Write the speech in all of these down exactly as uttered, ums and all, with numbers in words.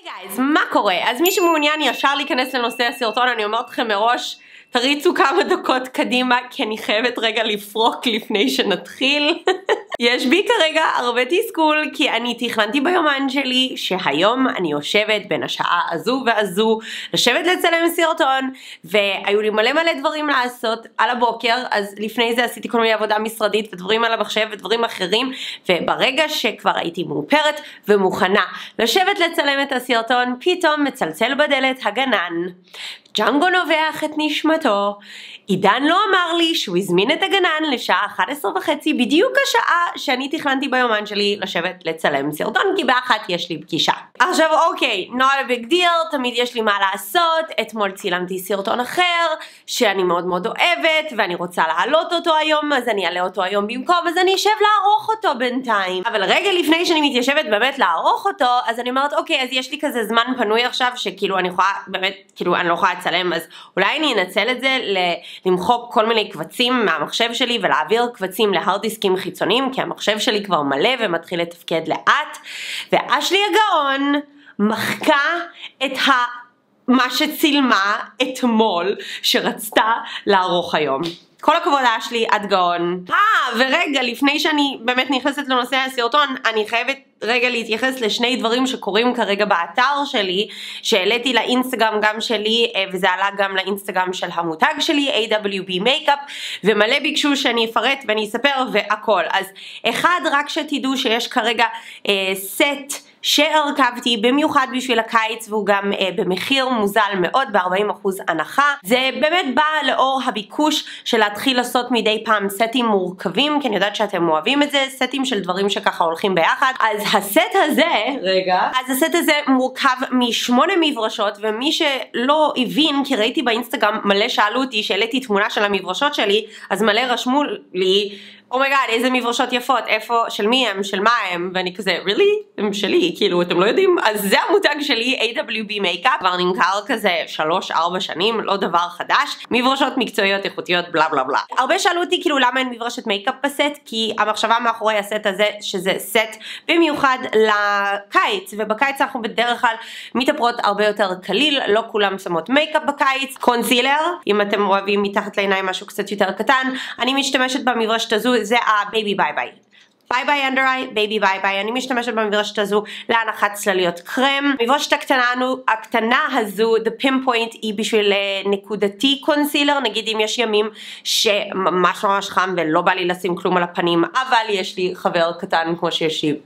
גייז, מה קורה? אז מי שמעוניין ישר להיכנס לנושא הסרטון, אני אומרת לכם מראש, תריצו כמה דקות קדימה, כי אני חייבת רגע לפרוק לפני שנתחיל. יש בי כרגע הרבה תסכול, כי אני תכננתי ביומן שלי שהיום אני יושבת בין השעה הזו והזו, לשבת לצלם סרטון, והיו לי מלא מלא דברים לעשות על הבוקר, אז לפני זה עשיתי כל מיני עבודה משרדית ודברים על המחשב ודברים אחרים, וברגע שכבר הייתי מאופרת ומוכנה לשבת לצלם את הסרטון, פתאום מצלצל בדלת הגנן. ג'אנגו נובח את נשמתו. עידן לא אמר לי שהוא הזמין את הגנן לשעה אחת עשרה וחצי, בדיוק השעה שאני תכננתי ביומן שלי לשבת לצלם סרטון, כי באחת יש לי פגישה. עכשיו אוקיי, not a big deal, תמיד יש לי מה לעשות. אתמול צילמתי סרטון אחר שאני מאוד מאוד אוהבת ואני רוצה להעלות אותו היום, אז אני אעלה אותו היום במקום, אז אני אשב לערוך אותו בינתיים. אבל רגע לפני שאני מתיישבת באמת לערוך אותו, אז אני אומרת אוקיי, אז יש לי כזה זמן פנוי עכשיו שכאילו אני יכולה באמת, כאילו אני לא יכולה לצלם, אז אולי אני אנצל את זה למחוק כל מיני קבצים מהמחשב שלי ולהעביר קבצים להארד דיסקים חיצוניים, כי המחשב שלי כבר מלא ומתחיל לתפקד לאט. ואשלי הגאון מחקה את ה... מה שצילמה אתמול שרצתה לערוך היום. כל הכבוד אשלי, את גאון. אה, ורגע, לפני שאני באמת נכנסת לנושא הסרטון, אני חייבת רגע להתייחס לשני דברים שקורים כרגע באתר שלי, שהעליתי לאינסטגרם גם שלי, וזה עלה גם לאינסטגרם של המותג שלי, איי דאבליו בי Makeup, ומלא ביקשו שאני אפרט ואני אספר והכל. אז אחד, רק שתדעו שיש כרגע אה, סט, שהרכבתי במיוחד בשביל הקיץ, והוא גם אה, במחיר מוזל מאוד, ב-ארבעים אחוז הנחה. זה באמת בא לאור הביקוש של להתחיל לעשות מדי פעם סטים מורכבים, כי אני יודעת שאתם אוהבים את זה, סטים של דברים שככה הולכים ביחד. אז הסט הזה, רגע, אז הסט הזה מורכב משמונה מברשות, ומי שלא הבין, כי ראיתי באינסטגרם מלא שאלו אותי, שהעליתי תמונה של המברשות שלי, אז מלא רשמו לי, אומייגאד, איזה מברשות יפות, איפה, של מי הם, של מה הם, ואני כזה, really? הם שלי, כאילו, אתם לא יודעים? אז זה המותג שלי, איי דאבליו בי Makeup, כבר נמכר כזה שלוש ארבע שנים, לא דבר חדש, מברשות מקצועיות, איכותיות, בלה בלה בלה. הרבה שאלו אותי, כאילו, למה אין מברשת מייקאפ בסט? כי המחשבה מאחורי הסט הזה, שזה סט במיוחד לקיץ, ובקיץ אנחנו בדרך כלל מתאפרות הרבה יותר קליל, לא כולם שמות מייקאפ בקיץ. קונסילר, אם אתם אוהבים מתחת לעיניים משהו קצת יותר קטן, אני משתמשת במברשת הזו, זה הבייבי ביי ביי. ביי ביי אנדר איי, בייבי ביי ביי. אני משתמשת במברשת הזו להנחת צלליות קרם. המברשת הקטנה, הקטנה הזו, the pinpoint, היא בשביל נקודתי קונסילר, נגיד אם יש ימים שממש ממש חם ולא בא לי לשים כלום על הפנים, אבל יש לי חבר קטן כמו שיש לי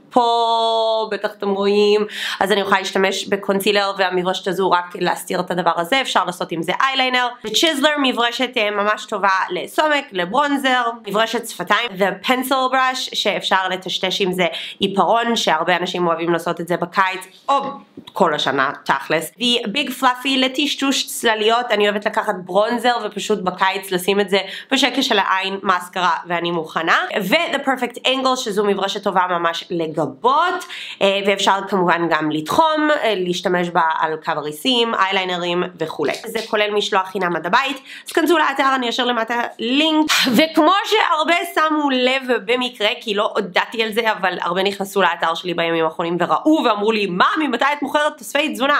פה, בטח אתם רואים, אז אני יכולה להשתמש בקונסילר, והמברשת הזו רק להסתיר את הדבר הזה, אפשר לעשות עם זה אייליינר. וצ'יזלר, מברשת ממש טובה לסומק, לברונזר, מברשת שפתיים, the pencil brush, שאפשר אפשר לטשטש עם זה עיפרון, שהרבה אנשים אוהבים לעשות את זה בקיץ או כל השנה תכלס. והיא ביג פלאפי לטשטוש צלליות. אני אוהבת לקחת ברונזר ופשוט בקיץ לשים את זה בשקע של העין, מאסקרה, ואני מוכנה. ו-The Perfect Angle, שזו מברשת טובה ממש לגבות, ואפשר כמובן גם לתחום, להשתמש בה על קו הריסים, אייליינרים וכו'. זה כולל משלוח חינם עד הבית, אז כנסו לאתר, אני אשאיר למטה לינק. וכמו שהרבה שמו לב במקרה, כי לא הודעתי על זה, אבל הרבה נכנסו לאתר שלי בימים האחרונים וראו ואמרו לי, מה, ממתי את מוכרת תוספי תזונה?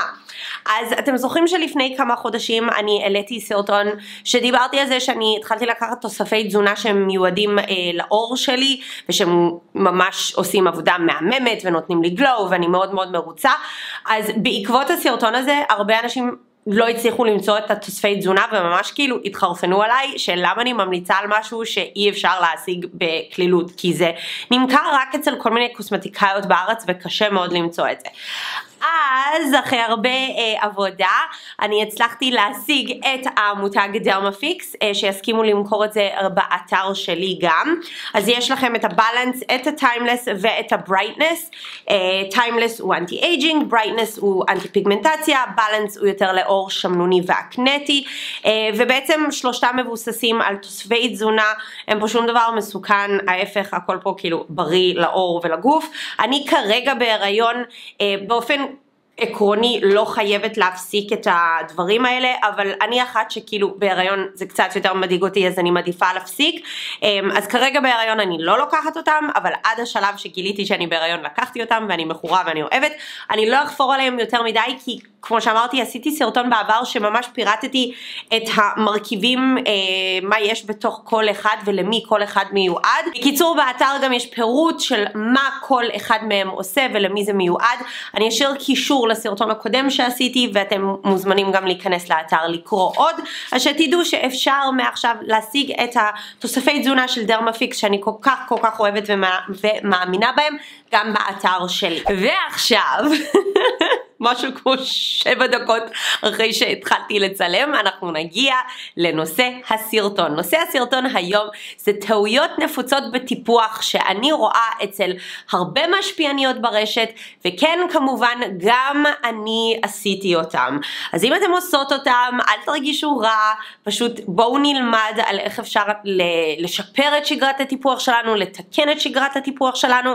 אז אתם זוכרים שלפני כמה חודשים אני העליתי סרטון שדיברתי על זה שאני התחלתי לקחת תוספי תזונה שהם מיועדים אה, לאור שלי, ושהם ממש עושים עבודה מהממת ונותנים לי גלו, ואני מאוד מאוד מרוצה. אז בעקבות הסרטון הזה הרבה אנשים לא הצליחו למצוא את התוספי תזונה, וממש כאילו התחרפנו עליי של למה אני ממליצה על משהו שאי אפשר להשיג בקלילות, כי זה נמכר רק אצל כל מיני קוסמטיקאיות בארץ וקשה מאוד למצוא את זה. אז אחרי הרבה אה, עבודה אני הצלחתי להשיג את המותג דרמפיקס, אה, שיסכימו למכור את זה באתר שלי גם. אז יש לכם את הבלנס, את הטיימלס ואת הברייטנס. טיימלס הוא אנטי אייג'ינג, ברייטנס הוא אנטי פיגמנטציה, בלנס הוא יותר לאור שמנוני ואקנטי, אה, ובעצם שלושתם מבוססים על תוספי תזונה, הם פה שום דבר מסוכן, ההפך, הכל פה כאילו בריא לאור ולגוף. אני כרגע בהיריון, אה, באופן עקרוני לא חייבת להפסיק את הדברים האלה, אבל אני אחת שכאילו בהיריון זה קצת יותר מדאיג אותי, אז אני מעדיפה להפסיק. אז כרגע בהיריון אני לא לוקחת אותם, אבל עד השלב שגיליתי שאני בהיריון לקחתי אותם, ואני מכורה ואני אוהבת. אני לא אחפור עליהם יותר מדי, כי כמו שאמרתי, עשיתי סרטון בעבר שממש פירטתי את המרכיבים, אה, מה יש בתוך כל אחד ולמי כל אחד מיועד. בקיצור, באתר גם יש פירוט של מה כל אחד מהם עושה ולמי זה מיועד. אני אשאיר קישור לסרטון הקודם שעשיתי, ואתם מוזמנים גם להיכנס לאתר לקרוא עוד, אז שתדעו שאפשר מעכשיו להשיג את התוספי תזונה של דרמפיקס שאני כל כך כל כך אוהבת ומאמינה בהם, גם באתר שלי. ועכשיו משהו כמו שבע דקות אחרי שהתחלתי לצלם, אנחנו נגיע לנושא הסרטון. נושא הסרטון היום זה טעויות נפוצות בטיפוח שאני רואה אצל הרבה משפיעניות ברשת, וכן כמובן גם אני עשיתי אותם. אז אם אתם עושות אותם, אל תרגישו רע, פשוט בואו נלמד על איך אפשר לשפר את שגרת הטיפוח שלנו, לתקן את שגרת הטיפוח שלנו,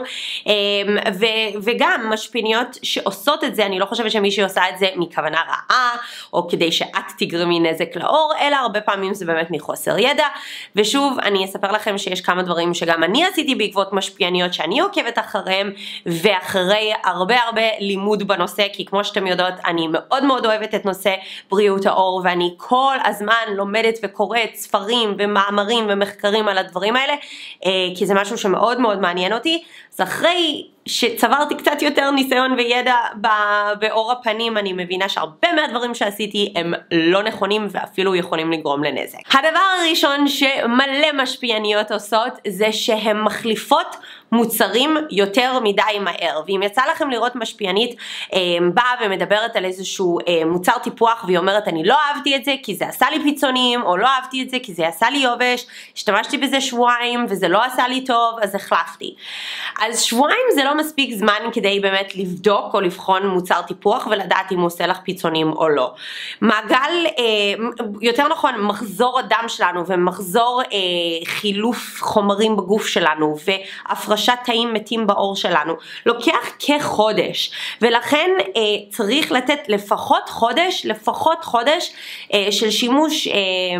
וגם משפיעניות שעושות את זה, אני לא חושבת חושבת שמישהי עושה את זה מכוונה רעה, או כדי שאת תגרמי נזק לאור, אלא הרבה פעמים זה באמת מחוסר ידע. ושוב, אני אספר לכם שיש כמה דברים שגם אני עשיתי בעקבות משפיעניות שאני עוקבת אחריהם, ואחרי הרבה הרבה לימוד בנושא, כי כמו שאתם יודעות, אני מאוד מאוד אוהבת את נושא בריאות העור, ואני כל הזמן לומדת וקוראת ספרים ומאמרים ומחקרים על הדברים האלה, כי זה משהו שמאוד מאוד מעניין אותי. אז אחרי שצברתי קצת יותר ניסיון וידע באור הפנים, אני מבינה שהרבה מהדברים שעשיתי הם לא נכונים ואפילו יכולים לגרום לנזק. הדבר הראשון שמלא משפיעניות עושות זה שהן מחליפות מוצרים יותר מדי מהר. ואם יצא לכם לראות משפיענית אה, באה ומדברת על איזשהו אה, מוצר טיפוח והיא אומרת אני לא אהבתי את זה כי זה עשה לי פיצונים, או לא אהבתי את זה כי זה עשה לי יובש, השתמשתי בזה שבועיים וזה לא עשה לי טוב אז החלפתי. אז שבועיים זה לא מספיק זמן כדי באמת לבדוק או לבחון מוצר טיפוח ולדעת אם הוא עושה לך פיצונים או לא. מעגל, אה, יותר נכון מחזור הדם שלנו ומחזור אה, חילוף חומרים בגוף שלנו והפרשת תאים מתים בעור שלנו לוקח כחודש, ולכן אה, צריך לתת לפחות חודש, לפחות חודש אה, של שימוש אה,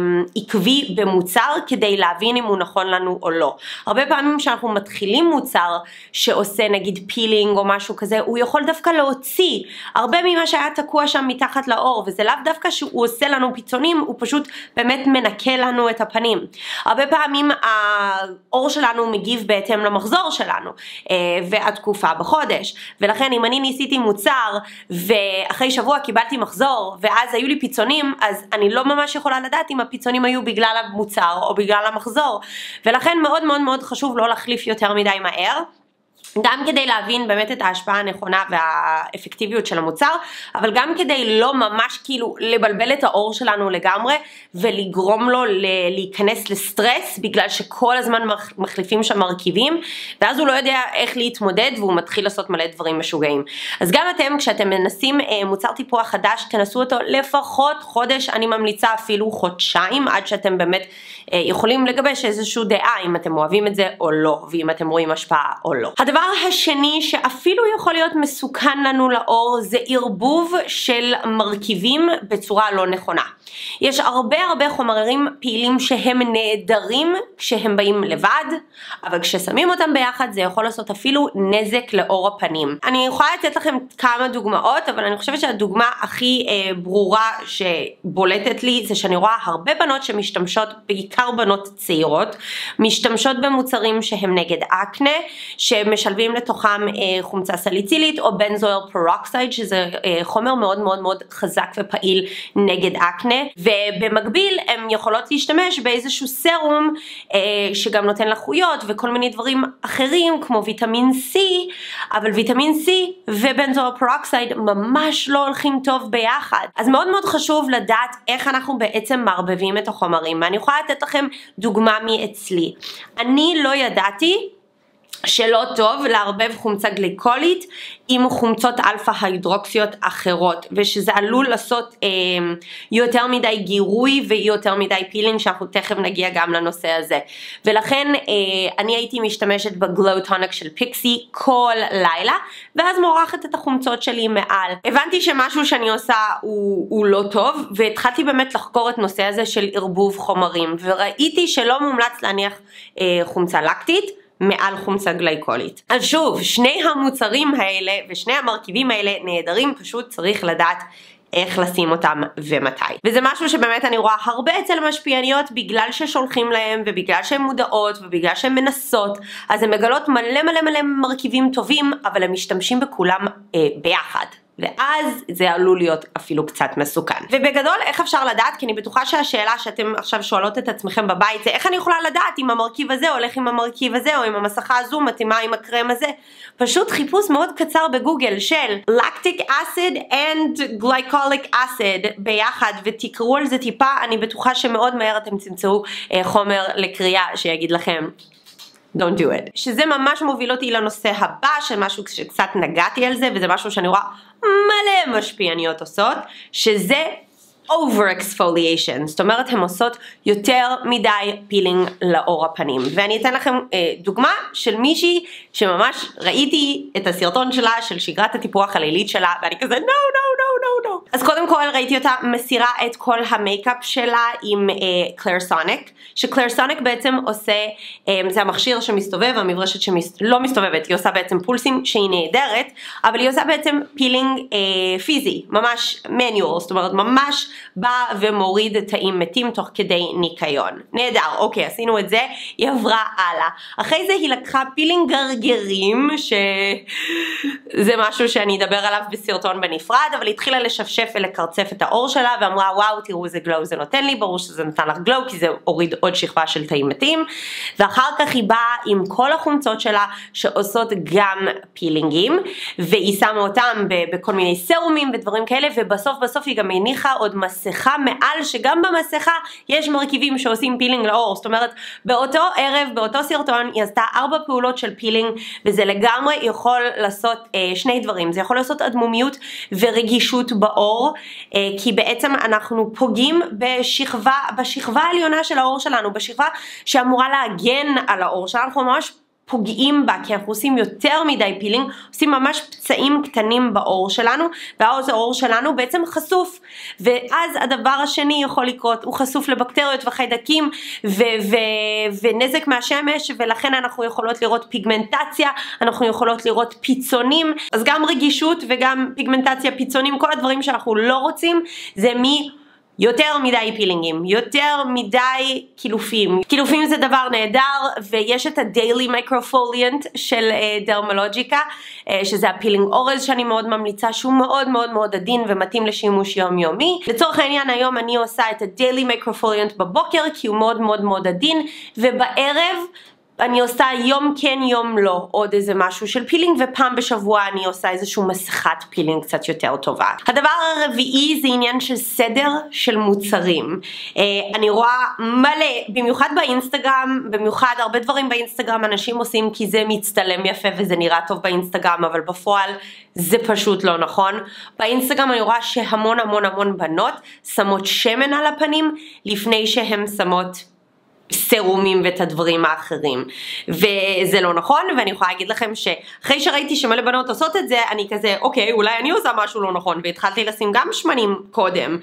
עקבי במוצר כדי להבין אם הוא נכון לנו או לא. הרבה פעמים שאנחנו מתחילים מוצר שעושה נגיד פילינג או משהו כזה, הוא יכול דווקא להוציא הרבה ממה שהיה תקוע שם מתחת לאור, וזה לאו דווקא שהוא עושה לנו פיצונים, הוא פשוט באמת מנקה לנו את הפנים. הרבה פעמים האור שלנו מגיב בהתאם למחזור שלנו והתקופה בחודש, ולכן אם אני ניסיתי מוצר ואחרי שבוע קיבלתי מחזור ואז היו לי פיצונים, אז אני לא ממש יכולה לדעת אם הפיצונים היו בגלל המוצר או בגלל המחזור, ולכן מאוד מאוד מאוד חשוב לא להחליף יותר מדי מהר, גם כדי להבין באמת את ההשפעה הנכונה והאפקטיביות של המוצר, אבל גם כדי לא ממש כאילו לבלבל את האור שלנו לגמרי, ולגרום לו להיכנס לסטרס, בגלל שכל הזמן מחליפים שם מרכיבים, ואז הוא לא יודע איך להתמודד, והוא מתחיל לעשות מלא דברים משוגעים. אז גם אתם, כשאתם מנסים מוצר טיפוח חדש, תנסו אותו לפחות חודש, אני ממליצה אפילו חודשיים, עד שאתם באמת יכולים לגבש איזושהי דעה, אם אתם אוהבים את זה או לא, ואם אתם רואים השפעה או לא. הדבר השני שאפילו יכול להיות מסוכן לנו לאור, זה ערבוב של מרכיבים בצורה לא נכונה. יש הרבה הרבה חומרים פעילים שהם נהדרים כשהם באים לבד, אבל כששמים אותם ביחד זה יכול לעשות אפילו נזק לאור הפנים. אני יכולה לתת לכם כמה דוגמאות, אבל אני חושבת שהדוגמה הכי אה, ברורה שבולטת לי זה שאני רואה הרבה בנות שמשתמשות, בעיקר בנות צעירות, משתמשות במוצרים שהם נגד אקנה, שמשלבים לתוכם אה, חומצה סליצילית או בנזויל פרוקסייד, שזה אה, חומר מאוד מאוד מאוד חזק ופעיל נגד אקנה, ובמקביל הן יכולות להשתמש באיזשהו סרום אה, שגם נותן לחויות וכל מיני דברים אחרים כמו ויטמין C, אבל ויטמין C ובנזויל פרוקסייד ממש לא הולכים טוב ביחד. אז מאוד מאוד חשוב לדעת איך אנחנו בעצם מערבבים את החומרים, ואני יכולה לתת לכם דוגמה מאצלי. אני לא ידעתי שלא טוב לערבב חומצה גליקולית עם חומצות אלפא הידרוקסיות אחרות, ושזה עלול לעשות אה, יותר מדי גירוי ויותר מדי פילינג, שאנחנו תכף נגיע גם לנושא הזה. ולכן אה, אני הייתי משתמשת בגלו טוניק של פיקסי כל לילה, ואז מורחת את החומצות שלי מעל. הבנתי שמשהו שאני עושה הוא, הוא לא טוב, והתחלתי באמת לחקור את נושא הזה של ערבוב חומרים, וראיתי שלא מומלץ להניח אה, חומצה לקטית מעל חומצה גליקולית. אז שוב, שני המוצרים האלה ושני המרכיבים האלה נהדרים, פשוט צריך לדעת איך לשים אותם ומתי. וזה משהו שבאמת אני רואה הרבה אצל משפיעניות, בגלל ששולחים להם ובגלל שהן מודעות ובגלל שהן מנסות, אז הן מגלות מלא מלא מלא מרכיבים טובים, אבל הם משתמשים בכולם אה, ביחד. ואז זה עלול להיות אפילו קצת מסוכן. ובגדול, איך אפשר לדעת? כי אני בטוחה שהשאלה שאתם עכשיו שואלות את עצמכם בבית זה איך אני יכולה לדעת אם המרכיב הזה הולך עם המרכיב הזה, או אם המסכה הזו מתאימה עם הקרם הזה. פשוט חיפוש מאוד קצר בגוגל של lactic acid and glycolic acid ביחד, ותקראו על זה טיפה, אני בטוחה שמאוד מהר אתם תמצאו אה, חומר לקריאה שיגיד לכם don't do it. שזה ממש מוביל אותי לנושא הבא, של משהו שקצת נגעתי על זה, וזה משהו שאני רואה מלא משפיעניות עושות, שזה over exfoliation. זאת אומרת, הן עושות יותר מדי פילינג לאור הפנים. ואני אתן לכם אה, דוגמה של מישהי שממש ראיתי את הסרטון שלה, של שגרת הטיפוח הלילית שלה, ואני כזה no, no, no, no, no. אז קודם כל ראיתי אותה מסירה את כל המייקאפ שלה עם קלרסוניק, שקלרסוניק בעצם עושה, אה, זה המכשיר שמסתובב, המברשת שלא מסתובבת, היא עושה בעצם פולסים שהיא נהדרת, אבל היא עושה בעצם פילינג אה, פיזי, ממש מניואל, זאת אומרת ממש בא ומוריד תאים מתים תוך כדי ניקיון. נהדר, אוקיי, עשינו את זה, היא עברה הלאה. אחרי זה היא לקחה פילינג גרגרים, שזה משהו שאני אדבר עליו בסרטון בנפרד, אבל היא התחילה לשפשף ולקרצף את האור שלה, ואמרה וואו, תראו איזה גלו זה נותן לי, ברור שזה נתן לך גלו, כי זה הוריד עוד שכבה של תאים מתים, ואחר כך היא באה עם כל החומצות שלה, שעושות גם פילינגים, והיא שמה אותם בכל מיני סרומים ודברים כאלה, ובסוף בסוף היא גם הניחה עוד מסכה מעל, שגם במסכה יש מרכיבים שעושים פילינג לאור. זאת אומרת, באותו ערב, באותו סרטון, היא עשתה ארבע פעולות של פילינג, וזה לגמרי יכול לעשות אה, שני דברים. זה יכול לעשות אדמומיות ורגישות באור, אה, כי בעצם אנחנו פוגעים בשכבה, בשכבה העליונה של האור שלנו, בשכבה שאמורה להגן על האור שלנו. אנחנו ממש פוגעים בה, כי אנחנו עושים יותר מדי פילינג, עושים ממש פצעים קטנים באור שלנו, ואז האור שלנו בעצם חשוף, ואז הדבר השני יכול לקרות, הוא חשוף לבקטריות וחיידקים, ו- ו- ונזק מהשמש, ולכן אנחנו יכולות לראות פיגמנטציה, אנחנו יכולות לראות פיצונים, אז גם רגישות וגם פיגמנטציה, פיצונים, כל הדברים שאנחנו לא רוצים, זה מי יותר מדי פילינגים, יותר מדי קילופים. קילופים זה דבר נהדר, ויש את הדיילי מייקרופוליאנט של דרמולוג'יקה, שזה הפילינג אורז שאני מאוד ממליצה, שהוא מאוד מאוד מאוד עדין ומתאים לשימוש יומיומי. לצורך העניין היום אני עושה את הדיילי מייקרופוליאנט בבוקר, כי הוא מאוד מאוד מאוד עדין, ובערב אני עושה יום כן יום לא עוד איזה משהו של פילינג, ופעם בשבוע אני עושה איזשהו מסכת פילינג קצת יותר טובה. הדבר הרביעי זה עניין של סדר של מוצרים. אני רואה מלא, במיוחד באינסטגרם, במיוחד הרבה דברים באינסטגרם אנשים עושים כי זה מצטלם יפה וזה נראה טוב באינסטגרם, אבל בפועל זה פשוט לא נכון. באינסטגרם אני רואה שהמון המון המון בנות שמות שמן על הפנים לפני שהן שמות סרומים ואת הדברים האחרים, וזה לא נכון. ואני יכולה להגיד לכם שאחרי שראיתי שמלא בנות עושות את זה, אני כזה אוקיי, אולי אני עושה משהו לא נכון, והתחלתי לשים גם שמנים קודם,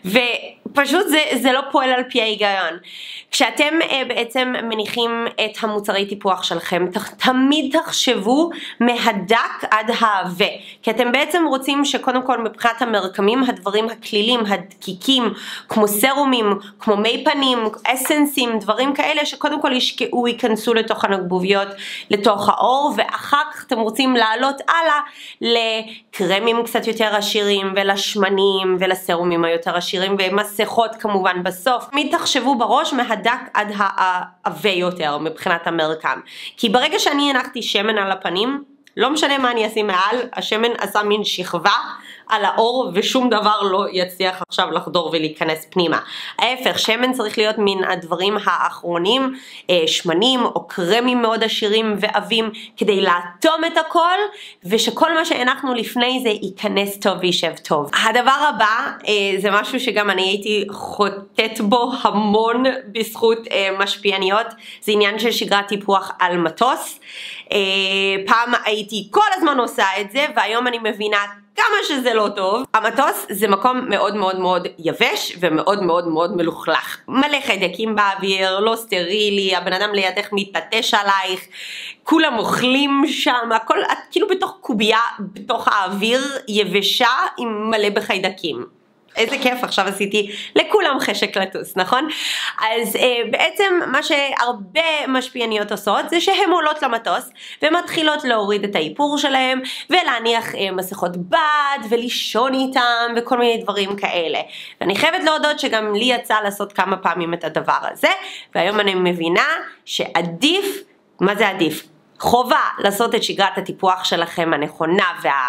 ופשוט זה, זה לא פועל על פי ההיגיון. כשאתם uh, בעצם מניחים את המוצרי טיפוח שלכם, תמיד תחשבו מהדק עד העבה, כי אתם בעצם רוצים שקודם כל מבחינת המרקמים, הדברים הכלילים, הדקיקים, כמו סרומים, כמו מי פנים, אסנסים, דברים כאלה שקודם כל ישקעו, ייכנסו לתוך הנקבוביות, לתוך האור, ואחר כך אתם רוצים לעלות הלאה לקרמים קצת יותר עשירים, ולשמנים, ולסרומים היותר עשירים, ומסכות כמובן בסוף. תמיד תחשבו בראש מהדק עד העבה יותר מבחינת המרקם, כי ברגע שאני הנחתי שמן על הפנים, לא משנה מה אני אשים מעל, השמן עשה מין שכבה על האור ושום דבר לא יצליח עכשיו לחדור ולהיכנס פנימה. ההפך, שמן צריך להיות מן הדברים האחרונים, שמנים או קרמים מאוד עשירים ועבים, כדי לאטום את הכל, ושכל מה שהנחנו לפני זה ייכנס טוב וישב טוב. הדבר הבא, זה משהו שגם אני הייתי חוטאת בו המון בזכות משפיעניות, זה עניין של שגרת טיפוח על מטוס. פעם הייתי כל הזמן עושה את זה, והיום אני מבינה כמה שזה לא טוב. המטוס זה מקום מאוד מאוד מאוד יבש ומאוד מאוד מאוד מלוכלך. מלא חיידקים באוויר, לא סטרילי, הבן אדם לידך מתנטש עלייך, כולם אוכלים שם, הכל את כאילו בתוך קובייה, בתוך האוויר יבשה עם מלא בחיידקים. איזה כיף, עכשיו עשיתי לכולם חשק לטוס, נכון? אז אה, בעצם מה שהרבה משפיעניות עושות זה שהן עולות למטוס ומתחילות להוריד את האיפור שלהם ולהניח אה, מסכות בד ולישון איתם וכל מיני דברים כאלה. ואני חייבת להודות שגם לי יצא לעשות כמה פעמים את הדבר הזה, והיום אני מבינה שעדיף, מה זה עדיף? חובה לעשות את שגרת הטיפוח שלכם הנכונה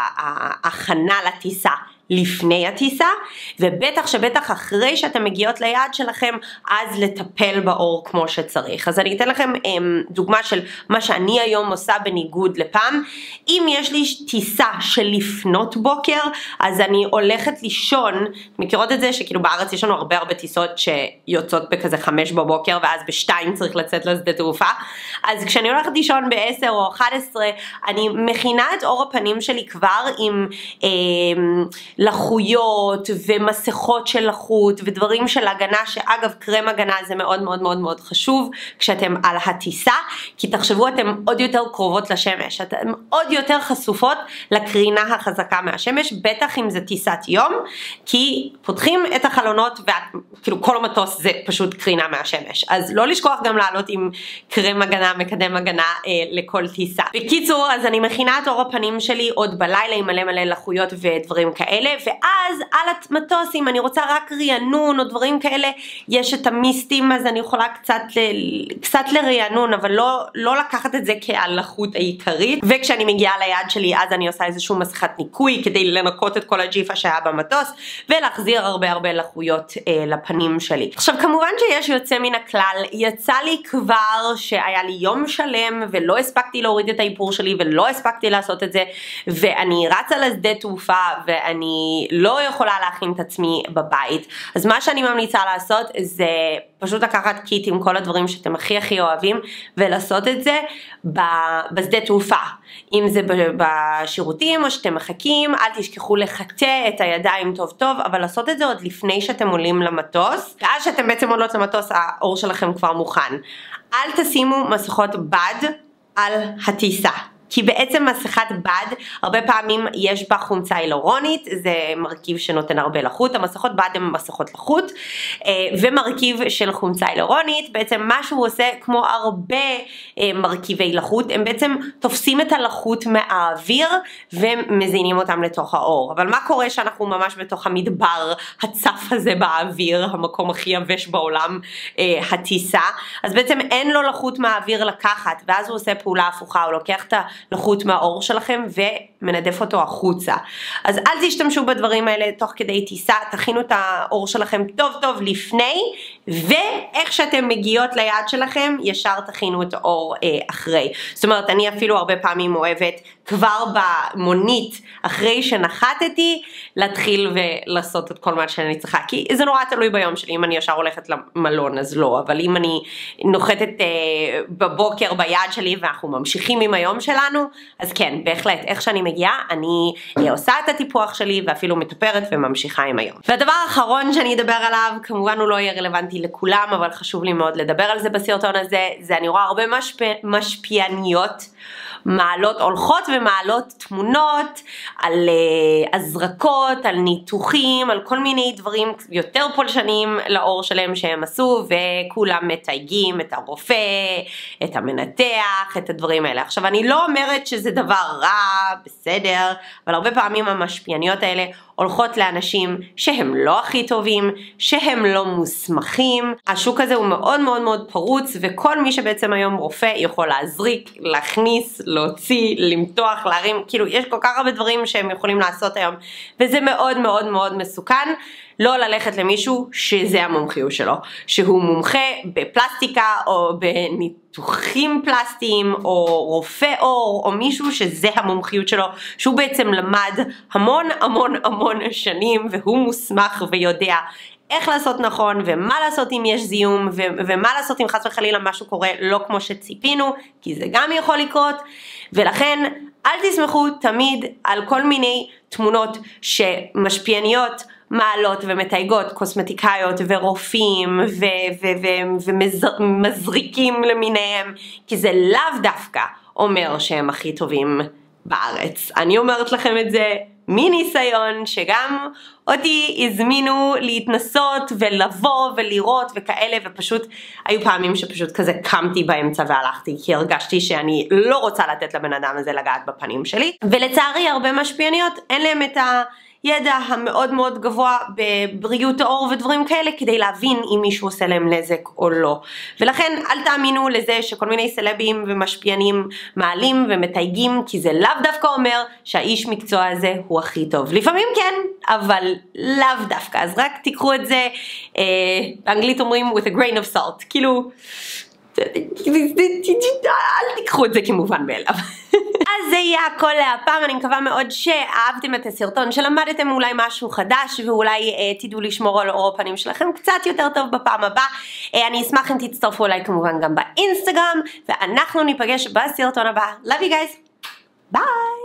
וההכנה לטיסה לפני הטיסה, ובטח שבטח אחרי שאתם מגיעות ליעד שלכם, אז לטפל באור כמו שצריך. אז אני אתן לכם הם, דוגמה של מה שאני היום עושה בניגוד לפעם. אם יש לי טיסה של לפנות בוקר, אז אני הולכת לישון, מכירות את זה שכאילו בארץ יש לנו הרבה הרבה טיסות שיוצאות בכזה חמש בבוקר, ואז בשתיים צריך לצאת לשדה תעופה. אז כשאני הולכת לישון בעשר או אחת עשרה, אני מכינה את אור הפנים שלי כבר עם הם, לחויות ומסכות של לחות ודברים של הגנה, שאגב קרם הגנה זה מאוד מאוד מאוד מאוד חשוב כשאתם על הטיסה, כי תחשבו אתם עוד יותר קרובות לשמש, אתם עוד יותר חשופות לקרינה החזקה מהשמש, בטח אם זה טיסת יום, כי פותחים את החלונות וכאילו כל המטוס זה פשוט קרינה מהשמש, אז לא לשכוח גם לעלות עם קרם הגנה, מקדם הגנה אה, לכל טיסה. בקיצור, אז אני מכינה את אור הפנים שלי עוד בלילה עם מלא מלא לחויות ודברים כאלה, ואז על המטוס, אם אני רוצה רק רענון או דברים כאלה, יש את המיסטים, אז אני יכולה קצת, קצת לרענון, אבל לא, לא לקחת את זה כהלחות העיקרית. וכשאני מגיעה ליעד שלי, אז אני עושה איזשהו מסכת ניקוי, כדי לנקות את כל הג'יפה שהיה במטוס, ולהחזיר הרבה הרבה לחויות אה, לפנים שלי. עכשיו, כמובן שיש יוצא מן הכלל, יצא לי כבר שהיה לי יום שלם, ולא הספקתי להוריד את האיפור שלי, ולא הספקתי לעשות את זה, ואני רצה לשדה תעופה, ואני לא יכולה להכין את עצמי בבית. אז מה שאני ממליצה לעשות זה פשוט לקחת קיט עם כל הדברים שאתם הכי הכי אוהבים ולעשות את זה בשדה תעופה. אם זה בשירותים או שאתם מחכים, אל תשכחו לחטא את הידיים טוב טוב, אבל לעשות את זה עוד לפני שאתם עולים למטוס. ואז שאתם בעצם עולות למטוס, האור שלכם כבר מוכן. אל תשימו מסכות בד על הטיסה. כי בעצם מסכת בד, הרבה פעמים יש בה חומצה הילורונית, זה מרכיב שנותן הרבה לחות, המסכות בד הן מסכות לחות, ומרכיב של חומצה הילורונית, בעצם מה שהוא עושה כמו הרבה מרכיבי לחות, הם בעצם תופסים את הלחות מהאוויר, ומזינים אותם לתוך האור. אבל מה קורה שאנחנו ממש בתוך המדבר הצף הזה באוויר, המקום הכי יבש בעולם, הטיסה, אז בעצם אין לו לחות מהאוויר לקחת, ואז הוא עושה פעולה הפוכה, הוא לוקח את לחות מהאור שלכם ומנדף אותו החוצה. אז אל תשתמשו בדברים האלה תוך כדי טיסה, תכינו את האור שלכם טוב טוב לפני, ואיך שאתם מגיעות ליעד שלכם, ישר תכינו את האור אה, אחרי. זאת אומרת, אני אפילו הרבה פעמים אוהבת כבר במונית, אחרי שנחתתי, להתחיל ולעשות את כל מה שאני צריכה, כי זה נורא תלוי ביום שלי, אם אני ישר הולכת למלון אז לא, אבל אם אני נוחתת אה, בבוקר ביעד שלי ואנחנו ממשיכים עם היום שלנו, אז כן, בהחלט, איך שאני מגיעה, אני עושה את הטיפוח שלי ואפילו מטפרת וממשיכה עם היום. והדבר האחרון שאני אדבר עליו, כמובן הוא לא יהיה רלוונטי לכולם, אבל חשוב לי מאוד לדבר על זה בסרטון הזה, זה אני רואה הרבה משפיע, משפיעניות, מעלות הולכות ומעלות תמונות על uh, הזרקות, על ניתוחים, על כל מיני דברים יותר פולשניים לאור שלהם שהם עשו, וכולם מתייגים את הרופא, את המנתח, את הדברים האלה. עכשיו אני לא אומרת שזה דבר רע, בסדר, אבל הרבה פעמים המשפיעניות האלה הולכות לאנשים שהם לא הכי טובים, שהם לא מוסמכים. השוק הזה הוא מאוד מאוד מאוד פרוץ, וכל מי שבעצם היום רופא יכול להזריק, להכניס, להוציא, למתוח, להרים, כאילו יש כל כך הרבה דברים שהם יכולים לעשות היום, וזה מאוד מאוד מאוד מסוכן. לא ללכת למישהו שזה המומחיות שלו, שהוא מומחה בפלסטיקה או בניתוחים פלסטיים או רופא אור או מישהו שזה המומחיות שלו, שהוא בעצם למד המון המון המון שנים והוא מוסמך ויודע איך לעשות נכון ומה לעשות אם יש זיהום ו- ומה לעשות אם חס וחלילה משהו קורה לא כמו שציפינו, כי זה גם יכול לקרות. ולכן אל תסמכו תמיד על כל מיני תמונות שמשפיעניות מעלות ומתייגות, קוסמטיקאיות ורופאים ומזריקים למיניהם, כי זה לאו דווקא אומר שהם הכי טובים בארץ. אני אומרת לכם את זה מניסיון, שגם אותי הזמינו להתנסות ולבוא ולראות וכאלה, ופשוט היו פעמים שפשוט כזה קמתי באמצע והלכתי, כי הרגשתי שאני לא רוצה לתת לבן אדם הזה לגעת בפנים שלי. ולצערי הרבה משפיעניות אין להם את ה... ידע המאוד מאוד גבוה בבריאות האור ודברים כאלה, כדי להבין אם מישהו עושה להם נזק או לא. ולכן אל תאמינו לזה שכל מיני סלבים ומשפיענים מעלים ומתייגים, כי זה לאו דווקא אומר שהאיש מקצוע הזה הוא הכי טוב. לפעמים כן, אבל לאו דווקא. אז רק תיקחו את זה, אה, באנגלית אומרים with a grain of salt, כאילו אל תיקחו את זה כמובן מאליו. אז זה יהיה הכל להפעם. אני מקווה מאוד שאהבתם את הסרטון, שלמדתם אולי משהו חדש, ואולי אה, תדעו לשמור על אור הפנים שלכם קצת יותר טוב בפעם הבאה. אה, אני אשמח אם תצטרפו אליי כמובן גם באינסטגרם, ואנחנו ניפגש בסרטון הבא. Love you guys. ביי.